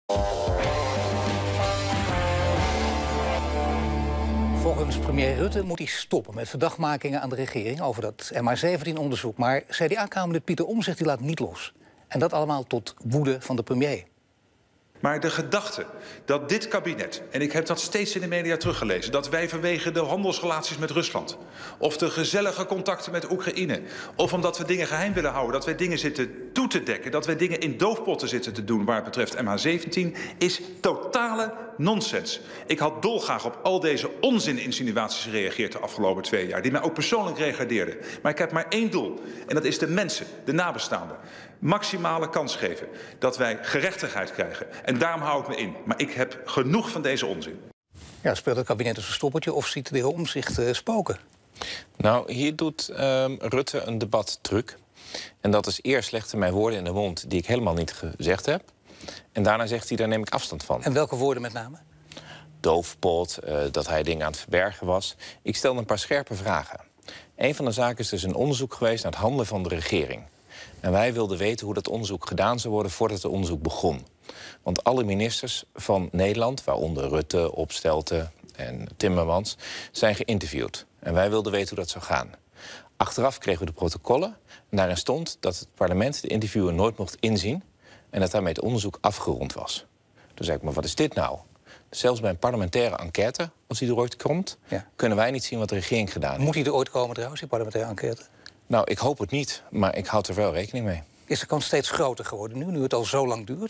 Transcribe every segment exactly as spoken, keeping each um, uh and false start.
Volgens premier Rutte moet hij stoppen met verdachtmakingen aan de regering over dat M H zeventien-onderzoek. Maar C D A-kamerlid Pieter Omtzigt die laat niet los. En dat allemaal tot woede van de premier. Maar de gedachte dat dit kabinet, en ik heb dat steeds in de media teruggelezen, dat wij vanwege de handelsrelaties met Rusland, of de gezellige contacten met Oekraïne, of omdat we dingen geheim willen houden, dat wij dingen zitten toe te dekken, dat wij dingen in doofpotten zitten te doen waar het betreft M H zeventien, is totale nonsens. Ik had dolgraag op al deze onzin-insinuaties gereageerd de afgelopen twee jaar, die mij ook persoonlijk regardeerden. Maar ik heb maar één doel, en dat is de mensen, de nabestaanden, maximale kans geven dat wij gerechtigheid krijgen. En daarom hou ik me in. Maar ik heb genoeg van deze onzin. Ja, speelt het kabinet dus een stoppertje of ziet de heer Omtzigt uh, spoken? Nou, hier doet uh, Rutte een debattruc. En dat is eerst legt hij mij woorden in de mond die ik helemaal niet gezegd heb. En daarna zegt hij, daar neem ik afstand van. En welke woorden met name? Doofpot, uh, dat hij dingen aan het verbergen was. Ik stelde een paar scherpe vragen. Een van de zaken is dus een onderzoek geweest naar het handelen van de regering. En wij wilden weten hoe dat onderzoek gedaan zou worden voordat het onderzoek begon. Want alle ministers van Nederland, waaronder Rutte, Opstelten en Timmermans, zijn geïnterviewd. En wij wilden weten hoe dat zou gaan. Achteraf kregen we de protocollen en daarin stond dat het parlement de interviewer nooit mocht inzien en dat daarmee het onderzoek afgerond was. Toen zei ik, maar wat is dit nou? Zelfs bij een parlementaire enquête, als die er ooit komt, ja. kunnen wij niet zien wat de regering gedaan heeft. Moet die er ooit komen trouwens, die parlementaire enquête? Nou, ik hoop het niet, maar ik houd er wel rekening mee. Is de kans steeds groter geworden nu, nu het al zo lang duurt?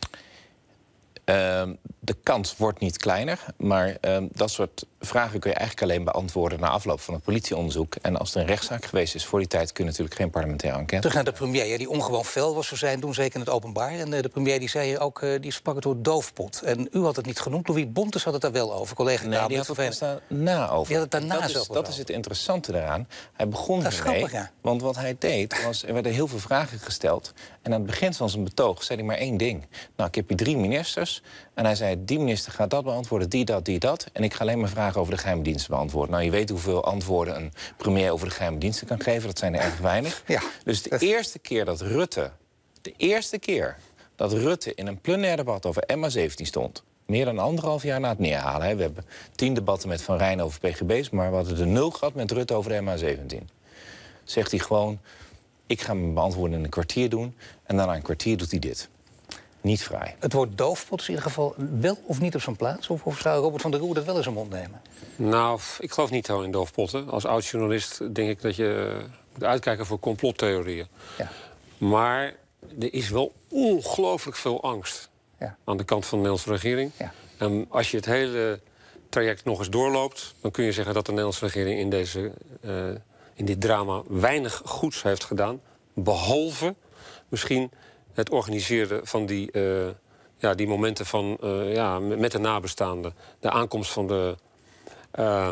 Uh, de kans wordt niet kleiner, maar uh, dat soort vragen kun je eigenlijk alleen beantwoorden na afloop van het politieonderzoek. En als er een rechtszaak geweest is voor die tijd, kun je natuurlijk geen parlementaire enquête. Terug naar de premier, die ongewoon fel was, zo zijn doen, zeker in het openbaar. En uh, de premier die zei ook, uh, die sprak het woord doofpot. En u had het niet genoemd, Louis Bontes had het daar wel over, collega. Nee, die had het pas daarna over. Die had het daarna dat is, dat is het interessante daaraan. Hij begon dat is ermee, grappig, ja. Want wat hij deed, was, er werden heel veel vragen gesteld. En aan het begin van zijn betoog zei hij maar één ding. Nou, ik heb hier drie ministers. En hij zei, die minister gaat dat beantwoorden, die dat, die dat. En ik ga alleen maar vragen over de geheime diensten beantwoorden. Nou, je weet hoeveel antwoorden een premier over de geheime diensten kan geven. Dat zijn er erg weinig. Ja, dus de dat... eerste keer dat Rutte... De eerste keer dat Rutte in een plenair debat over M H zeventien stond... meer dan anderhalf jaar na het neerhalen. Hè. We hebben tien debatten met Van Rijn over P G B's... maar we hadden er nul gehad met Rutte over de M H zeventien. Zegt hij gewoon, ik ga mijn beantwoorden in een kwartier doen... en dan na een kwartier doet hij dit. Niet fraai. Het woord doofpot is in ieder geval wel of niet op zijn plaats? Of, of zou Robert van der Roer dat wel in zijn mond nemen? Nou, ik geloof niet zo in doofpotten. Als oud-journalist denk ik dat je moet uitkijken voor complottheorieën. Ja. Maar er is wel ongelooflijk veel angst ja. aan de kant van de Nederlandse regering. Ja. En als je het hele traject nog eens doorloopt... dan kun je zeggen dat de Nederlandse regering in, deze, uh, in dit drama weinig goeds heeft gedaan. Behalve misschien... het organiseren van die, uh, ja, die momenten van, uh, ja, met de nabestaanden. De aankomst van de, uh,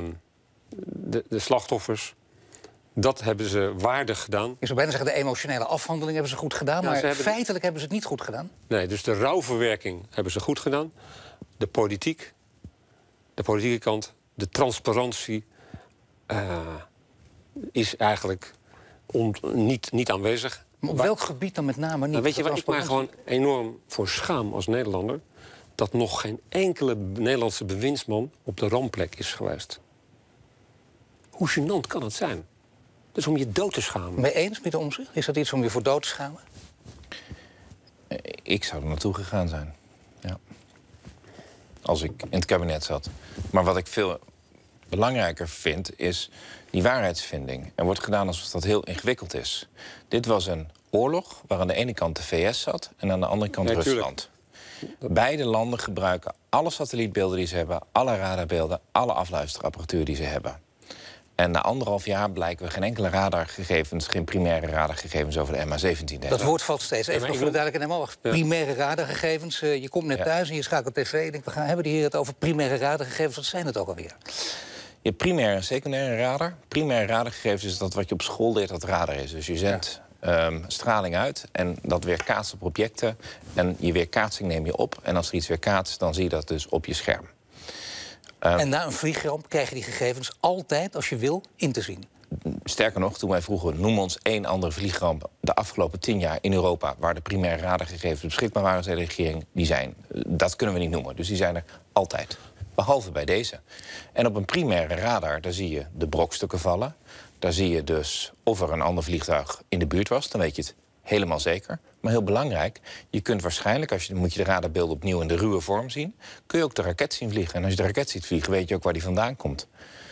de, de slachtoffers. Dat hebben ze waardig gedaan. Je zou bijna zeggen, de emotionele afhandeling hebben ze goed gedaan... Ja, maar hebben feitelijk de... hebben ze het niet goed gedaan. Nee, dus de rouwverwerking hebben ze goed gedaan. De politiek, de politieke kant, de transparantie... Uh, is eigenlijk on, niet, niet aanwezig... Maar op welk gebied dan met name niet? Nou, weet je waar ik mij gewoon enorm voor schaam als Nederlander? Dat nog geen enkele Nederlandse bewindsman op de rampplek is geweest. Hoe gênant kan het zijn? Dat is om je dood te schamen. Mee eens met de Omtzigt? Is dat iets om je voor dood te schamen? Ik zou er naartoe gegaan zijn. Ja. Als ik in het kabinet zat. Maar wat ik veel belangrijker vind, is die waarheidsvinding. Er wordt gedaan alsof dat heel ingewikkeld is. Dit was een oorlog waar aan de ene kant de V S zat... en aan de andere kant ja, Rusland. Tuurlijk. Beide landen gebruiken alle satellietbeelden die ze hebben... alle radarbeelden, alle afluisterapparatuur die ze hebben. En na anderhalf jaar blijken we geen enkele radargegevens... geen primaire radargegevens over de M H zeventien te hebben. Dat woord valt steeds. Even ja, voor de duidelijkheid helemaal. Ja. Primaire radargegevens. Uh, je komt net ja. thuis en je schakelt tv... en denkt, we gaan hebben die hier het over primaire radargegevens. Wat zijn het ook alweer? Je hebt primaire en secundaire radar. Primaire radargegevens is dat wat je op school leert dat radar is. Dus je zendt ja. um, straling uit en dat weerkaatst op objecten. En je weerkaatsing neem je op. En als er iets weerkaatst, dan zie je dat dus op je scherm. Um, en na een vliegramp krijg je die gegevens altijd, als je wil, in te zien. sterker nog, toen wij vroegen, noem ons één andere vliegramp de afgelopen tien jaar in Europa waar de primaire radargegevens beschikbaar waren, zei de regering, die zijn. Dat kunnen we niet noemen. Dus die zijn er altijd. Behalve bij deze. En op een primaire radar, daar zie je de brokstukken vallen. Daar zie je dus of er een ander vliegtuig in de buurt was. Dan weet je het helemaal zeker. Maar heel belangrijk, je kunt waarschijnlijk, als je, dan moet je de radarbeelden opnieuw in de ruwe vorm zien, kun je ook de raket zien vliegen. En als je de raket ziet vliegen, weet je ook waar die vandaan komt.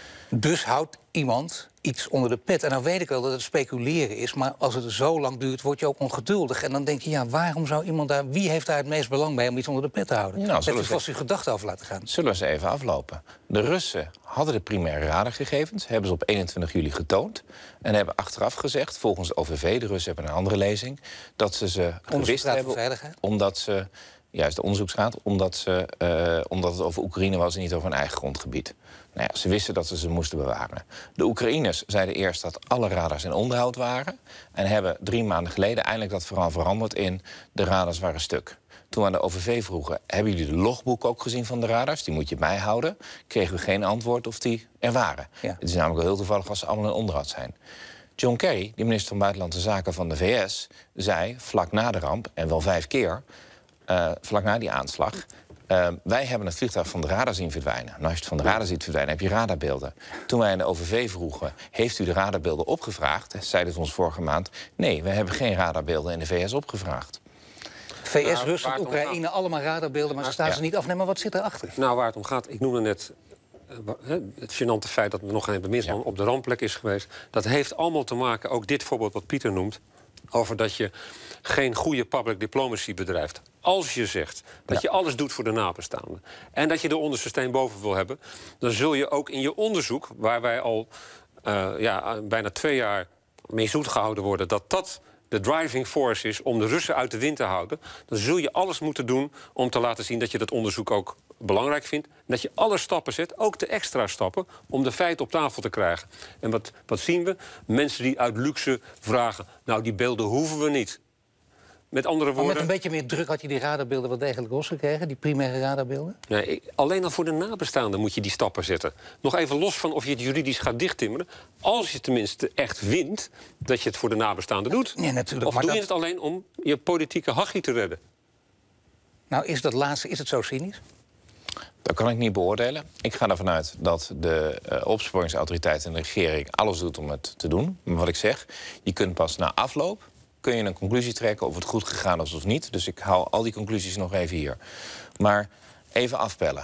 Dus houdt iemand iets onder de pet. En dan weet ik wel dat het speculeren is, maar als het zo lang duurt, word je ook ongeduldig. En dan denk je, ja, waarom zou iemand daar, wie heeft daar het meest belang bij om iets onder de pet te houden? Nou, heeft u vast uw gedachten over laten gaan. Zullen we ze even aflopen? De Russen hadden de primaire radargegevens, hebben ze op eenentwintig juli getoond. En hebben achteraf gezegd, volgens de O V V, de Russen hebben een andere lezing, dat ze ze gewist hebben, omdat ze, juist de onderzoeksraad, omdat, ze, uh, omdat het over Oekraïne was en niet over een eigen grondgebied. Nou ja, ze wisten dat ze ze moesten bewaren. De Oekraïners zeiden eerst dat alle radars in onderhoud waren. En hebben drie maanden geleden eindelijk dat vooral veranderd in de radars waren stuk. Toen we aan de O V V vroegen, hebben jullie de logboek ook gezien van de radars? Die moet je bijhouden. Kregen we geen antwoord of die er waren. Ja. Het is namelijk wel heel toevallig als ze allemaal in onderhoud zijn. John Kerry, de minister van Buitenlandse Zaken van de V S, zei vlak na de ramp, en wel vijf keer, uh, vlak na die aanslag, Uh, wij hebben het vliegtuig van de radar zien verdwijnen. Nou, als je het van de radar ziet verdwijnen, heb je radarbeelden. Toen wij aan de O V V vroegen, heeft u de radarbeelden opgevraagd? Zeiden ze ons vorige maand, nee, we hebben geen radarbeelden in de V S opgevraagd. V S, nou, Rusland, Oekraïne, allemaal radarbeelden, maar ze staan ja. ze niet af. Nee, maar wat zit erachter? Nou, waar het om gaat, ik noemde net uh, het gênante feit dat er nog geen bemisman ja. op de rampplek is geweest. Dat heeft allemaal te maken, ook dit voorbeeld wat Pieter noemt, over dat je geen goede public diplomacy bedrijft. Als je zegt dat ja. je alles doet voor de nabestaanden en dat je de onderste steen boven wil hebben, dan zul je ook in je onderzoek, waar wij al uh, ja, bijna twee jaar mee zoet gehouden worden, dat dat de driving force is om de Russen uit de wind te houden, dan zul je alles moeten doen om te laten zien dat je dat onderzoek ook belangrijk vindt. En dat je alle stappen zet, ook de extra stappen, om de feiten op tafel te krijgen. En wat, wat zien we? Mensen die uit luxe vragen, nou, die beelden hoeven we niet. Met andere woorden, maar met een beetje meer druk had je die radarbeelden wel degelijk losgekregen, die primaire radarbeelden? Nee, alleen al voor de nabestaanden moet je die stappen zetten. Nog even los van of je het juridisch gaat dichttimmeren. Als je tenminste echt wint dat je het voor de nabestaanden doet. Ja, natuurlijk, of maar doe je dat... het alleen om je politieke hachie te redden? Nou, is dat laatste, is het zo cynisch? Dat kan ik niet beoordelen. Ik ga ervan uit dat de uh, opsporingsautoriteit en de regering alles doet om het te doen. Maar wat ik zeg, je kunt pas na afloop kun je een conclusie trekken of het goed gegaan is of niet. Dus ik haal al die conclusies nog even hier. Maar even afbellen.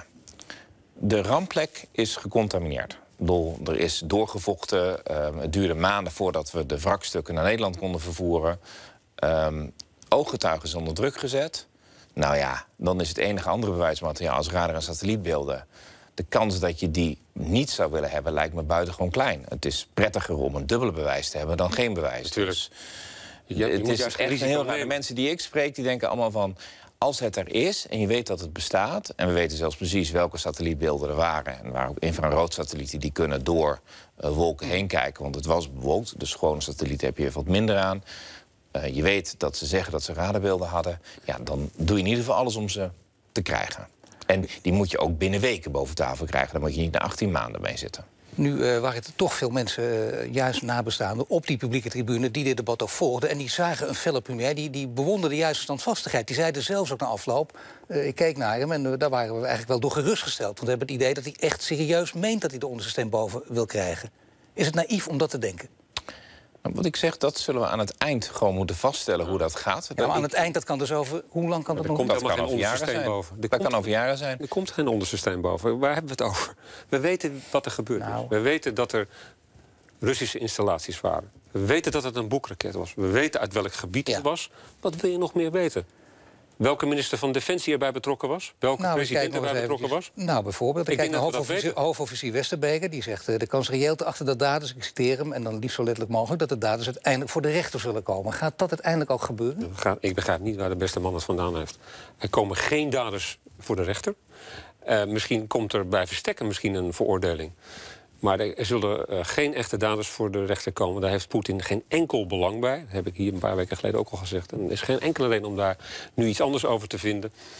De rampplek is gecontamineerd. Er is doorgevochten. Uh, het duurde maanden voordat we de wrakstukken naar Nederland konden vervoeren. Um, ooggetuigen is onder druk gezet. Nou ja, dan is het enige andere bewijsmateriaal als radar- en satellietbeelden. De kans dat je die niet zou willen hebben lijkt me buitengewoon klein. Het is prettiger om een dubbele bewijs te hebben dan geen bewijs. Natuurlijk. Dus ja, het is echt een heel raar. De mensen die ik spreek, die denken allemaal van, als het er is en je weet dat het bestaat, en we weten zelfs precies welke satellietbeelden er waren, en er waren ook infraroodsatellieten die kunnen door uh, wolken heen kijken, want het was bewolkt, dus schone satellieten heb je even wat minder aan. Uh, je weet dat ze zeggen dat ze radarbeelden hadden, ja, dan doe je in ieder geval alles om ze te krijgen. En die moet je ook binnen weken boven tafel krijgen, daar moet je niet na achttien maanden mee zitten. Nu uh, waren er toch veel mensen, uh, juist nabestaanden, op die publieke tribune die dit debat ook volgden. En die zagen een felle premier, die, die bewonderden juist standvastigheid. Die zeiden zelfs ook na afloop, uh, ik keek naar hem en uh, daar waren we eigenlijk wel door gerustgesteld. Want we hebben het idee dat hij echt serieus meent dat hij de onderste steen boven wil krijgen. Is het naïef om dat te denken? Wat ik zeg, dat zullen we aan het eind gewoon moeten vaststellen hoe dat gaat. Ja, maar aan het eind, dat kan dus over... Hoe lang kan dat nog? Er komt helemaal geen onderste steen boven. Dat kan over jaren zijn. Er komt geen onderste steen boven. Waar hebben we het over? We weten wat er gebeurd is. We weten dat er Russische installaties waren. We weten dat het een boekraket was. We weten uit welk gebied het was. Wat wil je nog meer weten? Welke minister van Defensie erbij betrokken was? Welke nou, president erbij betrokken was? Nou, bijvoorbeeld, ik kijk naar hoofdofficier, hoofdofficier Westerbeker. Die zegt, uh, de kans reëel te achter de daders, ik citeer hem, en dan liefst zo letterlijk mogelijk, dat de daders uiteindelijk voor de rechter zullen komen. Gaat dat uiteindelijk ook gebeuren? Ik begrijp niet waar de beste man het vandaan heeft. Er komen geen daders voor de rechter. Uh, misschien komt er bij Verstekken misschien een veroordeling. Maar er zullen uh, geen echte daders voor de rechter komen. Daar heeft Poetin geen enkel belang bij. Dat heb ik hier een paar weken geleden ook al gezegd. En er is geen enkele reden om daar nu iets anders over te vinden.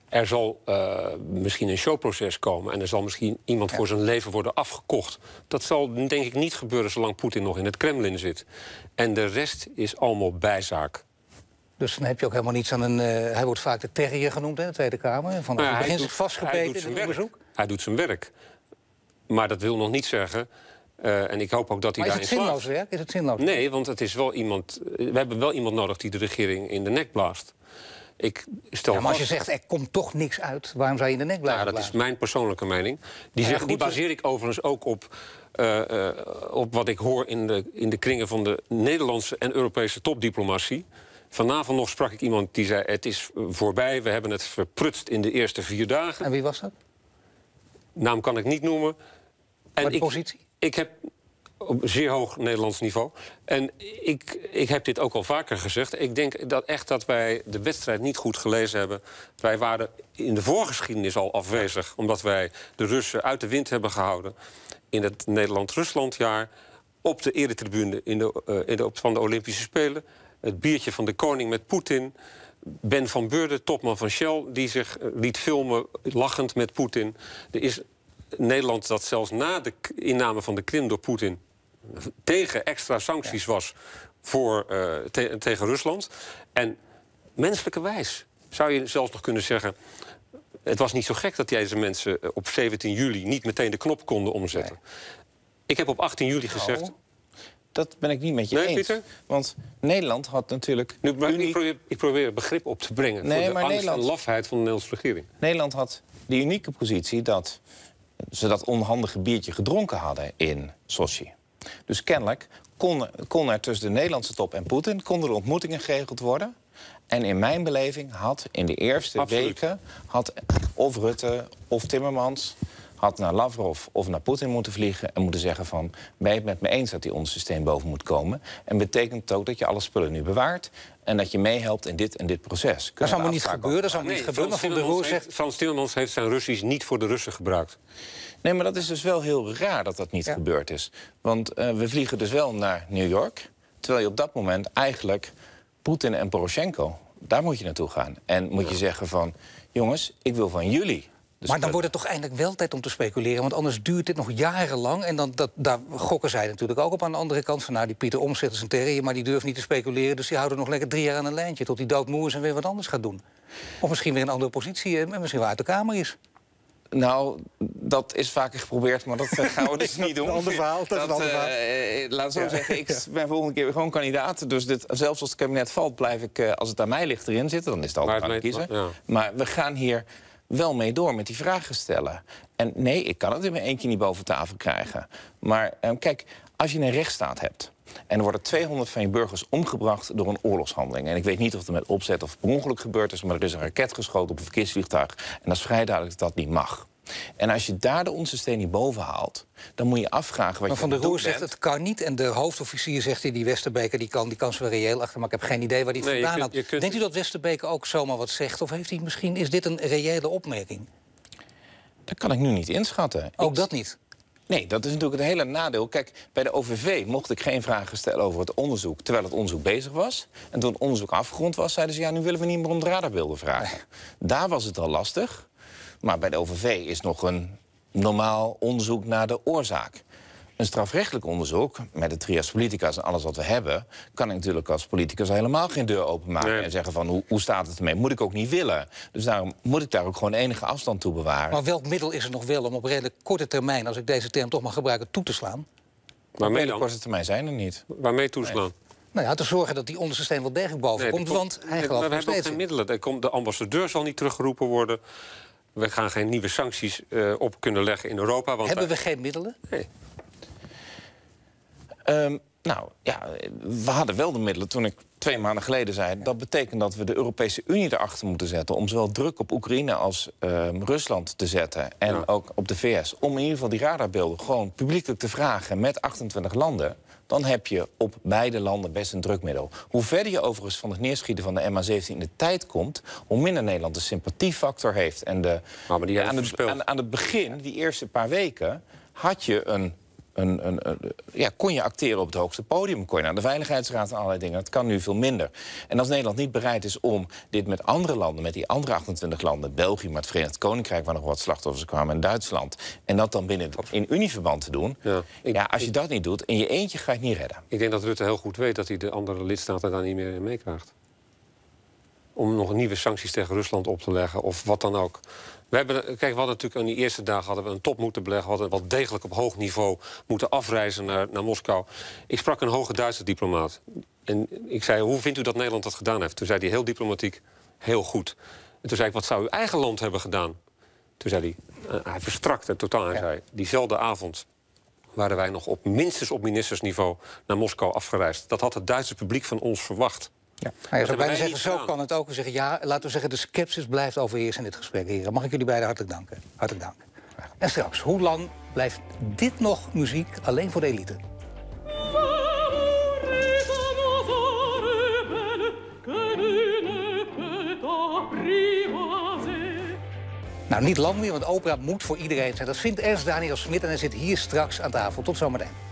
Er zal uh, misschien een showproces komen en er zal misschien iemand ja. voor zijn leven worden afgekocht. Dat zal denk ik niet gebeuren zolang Poetin nog in het Kremlin zit. En de rest is allemaal bijzaak. Dus dan heb je ook helemaal niets aan een... Uh, hij wordt vaak de terrier genoemd in de Tweede Kamer. Van nou ja, het begin zich vastgebeten in het onderzoek. Hij doet zijn werk. Maar dat wil nog niet zeggen... Uh, en ik hoop ook dat hij daarin slaagt. Is het zinloos werk? Is het zinloos? Nee, want het is wel iemand... We hebben wel iemand nodig die de regering in de nek blaast. Ik stel ja, maar als vast... je zegt, er komt toch niks uit, waarom zou je in de nek blijven Ja, dat blazen? is mijn persoonlijke mening. Die, ja, zeg, goed, die baseer ik overigens ook op, uh, uh, op wat ik hoor in de, in de kringen van de Nederlandse en Europese topdiplomatie. Vanavond nog sprak ik iemand die zei, het is voorbij, we hebben het verprutst in de eerste vier dagen. En wie was dat? Naam kan ik niet noemen. En maar de ik, positie? Ik heb op zeer hoog Nederlands niveau. En ik, ik heb dit ook al vaker gezegd. Ik denk dat echt dat wij de wedstrijd niet goed gelezen hebben. Wij waren in de voorgeschiedenis al afwezig, omdat wij de Russen uit de wind hebben gehouden in het Nederland-Ruslandjaar, op de eretribune in de, uh, in de, van de Olympische Spelen, het biertje van de koning met Poetin, Ben van Beurden, topman van Shell, die zich uh, liet filmen lachend met Poetin. Er is Nederland dat zelfs na de inname van de Krim door Poetin tegen extra sancties ja. was voor, uh, te tegen Rusland. En menselijkerwijs zou je zelfs nog kunnen zeggen, het was niet zo gek dat deze mensen op zeventien juli niet meteen de knop konden omzetten. Nee. Ik heb op achttien juli gezegd... Oh. Dat ben ik niet met je nee, eens. Pieter? Want Nederland had natuurlijk... Nu, ik, probeer, ik probeer begrip op te brengen nee, voor de maar angst Nederland, en lafheid van de Nederlandse regering. Nederland had de unieke positie dat ze dat onhandige biertje gedronken hadden in Sochi. Dus kennelijk kon, kon er tussen de Nederlandse top en Poetin konden er ontmoetingen geregeld worden. En in mijn beleving had in de eerste Absoluut. weken had of Rutte of Timmermans had naar Lavrov of naar Poetin moeten vliegen en moeten zeggen van, ben je het met me eens dat die ons systeem boven moet komen? En betekent het ook dat je alle spullen nu bewaart en dat je meehelpt in dit en dit proces? Dat zou maar niet gebeuren. Dat zou maar niet gebeuren. Frans Timmermans heeft, Frans Timmermans heeft zijn Russisch niet voor de Russen gebruikt. Nee, maar dat is dus wel heel raar dat dat niet ja. gebeurd is. Want uh, we vliegen dus wel naar New York, terwijl je op dat moment eigenlijk Poetin en Poroshenko, daar moet je naartoe gaan. En moet je zeggen van, jongens, ik wil van jullie. Dus maar dan wordt het toch eindelijk wel tijd om te speculeren, want anders duurt dit nog jarenlang. En dan, dat, daar gokken zij natuurlijk ook op aan de andere kant van, nou, die Pieter Omtzigt is een terrier, maar die durft niet te speculeren, dus die houden nog lekker drie jaar aan een lijntje tot hij doodmoe is en weer wat anders gaat doen. Of misschien weer een andere positie en misschien wel uit de Kamer is. Nou, dat is vaker geprobeerd, maar dat gaan we dus niet doen. Een ander verhaal, dat, dat is een ander verhaal. Uh, laat ik zo ja. zeggen, ik ben volgende keer gewoon kandidaat. Dus dit, zelfs als het kabinet valt, blijf ik, uh, als het aan mij ligt, erin zitten. Dan is het altijd aan het kiezen. Ja. Maar we gaan hier wel mee door met die vragen stellen. En nee, ik kan het in mijn eentje niet boven tafel krijgen. Maar uh, kijk, als je een rechtsstaat hebt en er worden tweehonderd van je burgers omgebracht door een oorlogshandeling. En ik weet niet of het met opzet of per ongeluk gebeurd is, maar er is een raket geschoten op een verkeersvliegtuig. En dat is vrij duidelijk dat dat niet mag. En als je daar de ondersteuning niet boven haalt, dan moet je afvragen wat maar je Van der Roer bent. zegt het kan niet. En de hoofdofficier zegt hij, die Westerbeker, die kan, die kan ze wel reëel achter. Maar ik heb geen idee waar hij het nee, vandaan kunt, had. kunt... Denkt u dat Westerbeker ook zomaar wat zegt? Of heeft hij misschien, is dit een reële opmerking? Dat kan ik nu niet inschatten. Ook ik... dat niet? Nee, dat is natuurlijk het hele nadeel. Kijk, bij de O V V mocht ik geen vragen stellen over het onderzoek, terwijl het onderzoek bezig was. En toen het onderzoek afgerond was, zeiden ze, ja, nu willen we niet meer om de radarbeelden vragen. Daar was het al lastig. Maar bij de O V V is nog een normaal onderzoek naar de oorzaak. Een strafrechtelijk onderzoek, met de trias politicas en alles wat we hebben, kan ik natuurlijk als politicus helemaal geen deur openmaken nee. en zeggen van, hoe, hoe staat het ermee? Moet ik ook niet willen. Dus daarom moet ik daar ook gewoon enige afstand toe bewaren. Maar welk middel is er nog wel om op redelijk korte termijn, als ik deze term toch mag gebruiken, toe te slaan? Waarmee dan? Op korte termijn zijn er niet. Waarmee toeslaan? Nee. Nou ja, te zorgen dat die onderste steen wel degelijk boven nee, komt, want hij gelooft we hebben ook geen middelen. Er komt, de ambassadeur zal niet teruggeroepen worden. We gaan geen nieuwe sancties uh, op kunnen leggen in Europa. Want hebben we wij... geen middelen? Nee. Um, nou, ja, we hadden wel de middelen toen ik twee maanden geleden zei. Dat betekent dat we de Europese Unie erachter moeten zetten om zowel druk op Oekraïne als uh, Rusland te zetten. En ja. ook op de V S. Om in ieder geval die radarbeelden gewoon publiekelijk te vragen met achtentwintig landen. Dan heb je op beide landen best een drukmiddel. Hoe verder je overigens van het neerschieten van de M H zeventien in de tijd komt, hoe minder Nederland de sympathiefactor heeft. En de, nou, maar die aan, het, aan, aan het begin, die eerste paar weken, had je een een, een, een, ja, kon je acteren op het hoogste podium. Kon je naar de Veiligheidsraad en allerlei dingen. Dat kan nu veel minder. En als Nederland niet bereid is om dit met andere landen, met die andere achtentwintig landen, België, maar het Verenigd Koninkrijk, waar nog wat slachtoffers kwamen, en Duitsland, en dat dan binnen in unieverband te doen. Ja, ik, ja als je ik, dat niet doet, in je eentje ga je het niet redden. Ik denk dat Rutte heel goed weet dat hij de andere lidstaten daar niet meer in meekrijgt. Om nog nieuwe sancties tegen Rusland op te leggen of wat dan ook. We hebben, kijk, we hadden natuurlijk aan die eerste dagen hadden we een top moeten beleggen. We hadden wel degelijk op hoog niveau moeten afreizen naar, naar Moskou. Ik sprak een hoge Duitse diplomaat. En ik zei, hoe vindt u dat Nederland dat gedaan heeft? Toen zei hij heel diplomatiek, heel goed. En toen zei ik, wat zou uw eigen land hebben gedaan? Toen zei hij, uh, hij verstrakte totaal. Hij ja. zei, diezelfde avond waren wij nog op minstens op ministersniveau naar Moskou afgereisd. Dat had het Duitse publiek van ons verwacht. Ja. Nou, je zou bijna zeggen, zo kan het ook. We zeggen, ja, laten we zeggen, de sceptisch blijft overheersen in dit gesprek, heren. Mag ik jullie beiden hartelijk danken. Hartelijk dank. En straks, hoe lang blijft dit nog muziek alleen voor de elite? Nou, niet lang meer, want opera moet voor iedereen zijn. Dat vindt Ernst Daniel Smit en hij zit hier straks aan tafel. Tot zometeen.